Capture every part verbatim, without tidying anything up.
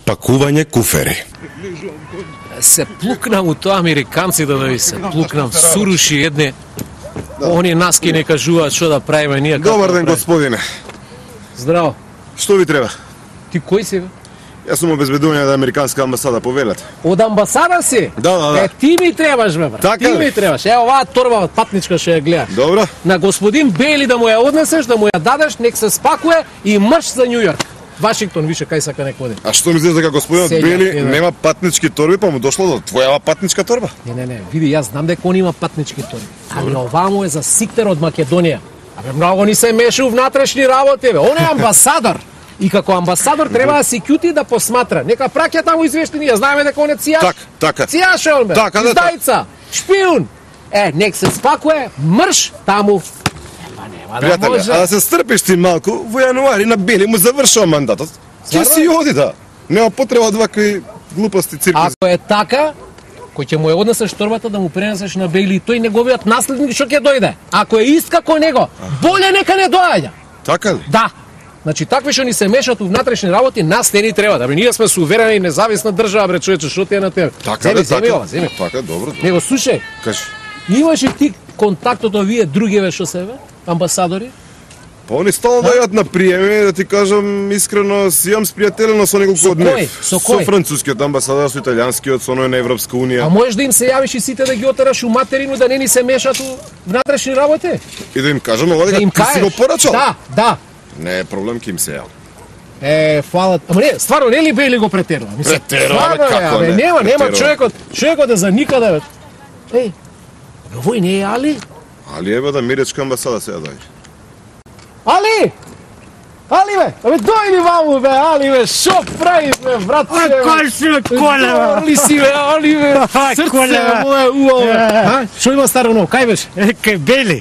Пакување куфери. Се плукнам у тоа американци да дојде се плукнам, суруши едне. Они нас ки не кажуваат што да правиме ние. Добар ден, господине. Здраво. Што ви треба? Ти кој си бе? Јас сум обезбедување да американска амбасада повелат. Од амбасада си? Да, да, да. Е, ти ми требаш бе, брат. Така ти ли? ми требаш. Ево оваа торба патничка што ја гледаш. Добро. На господин Бейли да му ја однесеш, да му ја дадеш, нек се спакуе и марш за Њу Јорк. Вашингтон, више кај сака нек оди. А што мислиш дека господинот Сења, Бели е, да. нема патнички торби, па му дошло до твојава патничка торба? Не, не, не, види, јас знам дека он има патнички торби. Ами оваа му е за Сиктер од Македонија. Абе, многу ни се меша у внатрешни работи, бе. Он е амбасадор. И како амбасадор треба да се кјути да посматра. Нека праќа таму извештени, ја знаеме дека он е цијаш. Так, така. Цијаш е он, бе. Така, да, издајца, шпиун. Е, нек се спакуе, мрш таму. Ема нема да Пријателе, може. а да се стрпиш ти малку, во јануари на Бели му завршува мандатот. Ќе Стварно? си оди да. Нема потреба од вакви глупости циркуси. Ако е така, кој ќе му ја однесеш торбата да му пренесеш на Бейли и тој неговиот наследник што ќе дојде. Ако е ист како него, боле нека не доаѓа. Така ли? Да. Значи такви што ни се мешат у внатрешни работи, нас не ни треба. Да бе, ние сме суверена и независна држава, бре човече, што ти е на тебе? Така земи, ли, земи така. ова, земи. Така, добро, добро. Него слушај, Кажи. имаш ли ти контактот овие други бе што се бе? Амбасадори? Па они стално дојдат на приеми, да ти кажам искрено, си имам спријателено со неколку Со од нив. кој? Со кој? Со францускиот амбасадор, со италијанскиот, со оној на Европска унија. А можеш да им се јавиш и сите да ги отераш у материну да не ни се мешат у внатрешни работи? И да им кажам ова Да дека им ти си го кажеш? порачал. Да, да. Не е проблем, ке им се јавам. Е, фала. Ама не, стварно не ли Бейли го претерува? Мислам, Претерува, бе, стварно е, како абе, не? нема, нема Претерува. човекот, човекот е за никаде бе. Еј, бе, овој не е Али? Али ева да америчка амбасада се ја дојде. Али! Али бе, абе дојди ваму бе, Али бе, шо правиш бе, брат? А, кој си бе, коле, бе? Али си бе, Али бе, А, срце коле, бе, бе. моје уо бе. А? Шо има старо ново, кај беше? Е, кај Бели.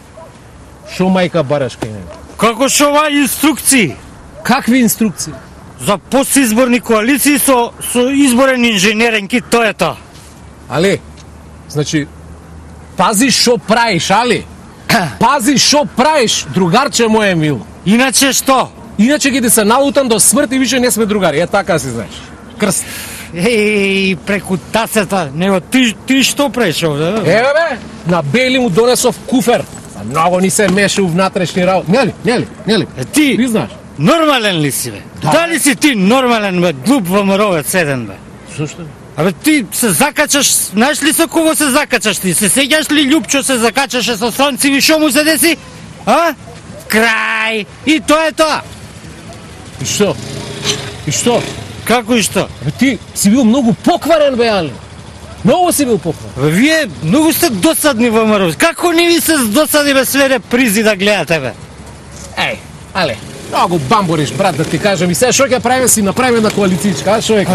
Шо мајка бараш кај него? Како што ова инструкции Какви инструкции? за постизборни коалиции со, со изборен инженеренки, тоа е тоа. Али, значи, пази шо правиш, Али. Пази шо правиш, другарче моје мил. Иначе што? Иначе ги да се налутам до смрт и више не сме другари. Е така си знаеш. Крст. Еј, преку тацата, него ти, ти што правиш овде? бе? Еве бе, на Бели му донесов куфер. А многу ни се меша у внатрешни работи. Не ли, не ли, не ли? Е, ти, Ти знаеш. нормален ли си, бе? Да. Дали си ти нормален, бе, глуп ВМРО-вец еден, бе? Зошто? Абе ти се закачаш, знаеш ли со кого се закачаш ти? Се сеќаш ли Љупчо се закачаше со Сонци и шо му се деси? А? Крај! И тоа е тоа! И што? И што? Како и што? Бе, ти си бил многу покварен, бе, Али. Многу си бил покварен. Бе, вие многу сте досадни ВМРО. Како не ви се досади бе све репризи да гледате, бе? Еј, Али, многу бамбуриш, брат, да ти кажам. И сега шо ќе правиме, си направиме на коалицијчка, а шо е?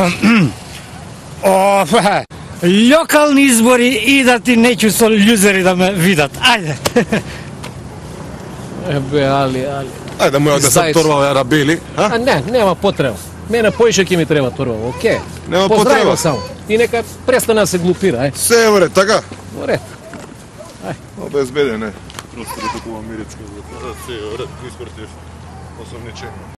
О, бе, локални избори и да ти неќу со љузери да ме видат. Ајде. Е, бе, Али, Али. Ајде да му ја однесам Зајц. торба на Бели, а? А не, нема потреба. Мене поише ќе ми треба торба, окей. Нема Поздравимо потреба. само. И нека престане да се глупира, ај. Се е вре, така? Во ред. Обезбеден е. Просто да купувам америчка за тоа. Се е вре, ти спортиш. Осомничено.